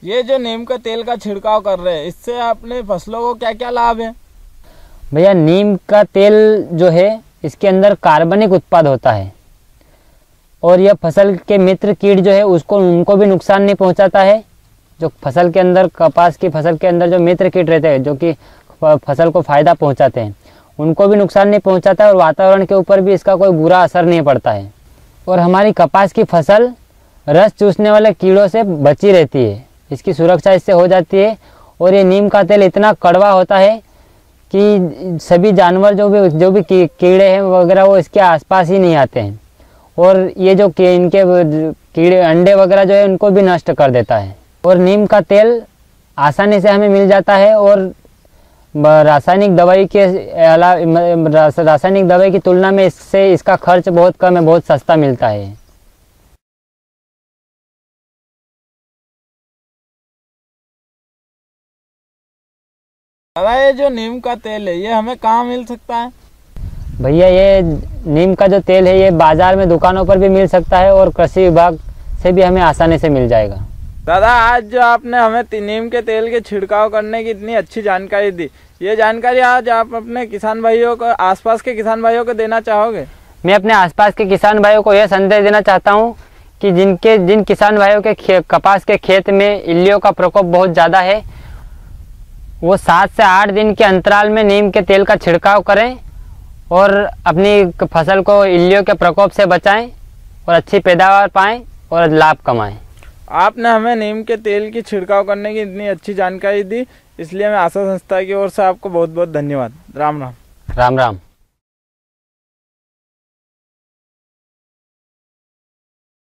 ये जो नीम का तेल का छिड़काव कर रहे हैं, इससे अपने फसलों को क्या क्या लाभ है? भैया नीम का तेल जो है इसके अंदर कार्बनिक उत्पाद होता है और यह फसल के मित्र कीट जो है उनको भी नुकसान नहीं पहुंचाता है। जो फसल के अंदर कपास की फसल के अंदर जो मित्र कीट रहते हैं जो कि फसल को फ़ायदा पहुंचाते हैं उनको भी नुकसान नहीं पहुंचाता है और वातावरण के ऊपर भी इसका कोई बुरा असर नहीं पड़ता है। और हमारी कपास की फसल रस चूसने वाले कीड़ों से बची रहती है, इसकी सुरक्षा इससे हो जाती है। और ये नीम का तेल इतना कड़वा होता है कि सभी जानवर जो भी कीड़े हैं वगैरह वो इसके आसपास ही नहीं आते हैं और ये जो इनके कीड़े अंडे वगैरह जो है उनको भी नष्ट कर देता है। और नीम का तेल आसानी से हमें मिल जाता है और रासायनिक दवाई के अलावा रासायनिक दवाई की तुलना में इसका खर्च बहुत कम है, बहुत सस्ता मिलता है। दादा ये जो नीम का तेल है ये हमें कहाँ मिल सकता है? भैया ये नीम का जो तेल है ये बाजार में दुकानों पर भी मिल सकता है और कृषि विभाग से भी हमें आसानी से मिल जाएगा। दादा आज जो आपने हमें नीम के तेल के छिड़काव करने की इतनी अच्छी जानकारी दी, ये जानकारी आज आप अपने किसान भाइयों को, आसपास के किसान भाइयों को देना चाहोगे? मैं अपने आसपास के किसान भाइयों को यह संदेश देना चाहता हूँ कि जिन किसान भाइयों के कपास के खेत में इल्लियों का प्रकोप बहुत ज़्यादा है वो 7 से 8 दिन के अंतराल में नीम के तेल का छिड़काव करें और अपनी फसल को इल्लियों के प्रकोप से बचाएं और अच्छी पैदावार पाएं और लाभ कमाएं। आपने हमें नीम के तेल की छिड़काव करने की इतनी अच्छी जानकारी दी, इसलिए मैं आशा संस्था की ओर से आपको बहुत बहुत धन्यवाद। राम राम। राम राम।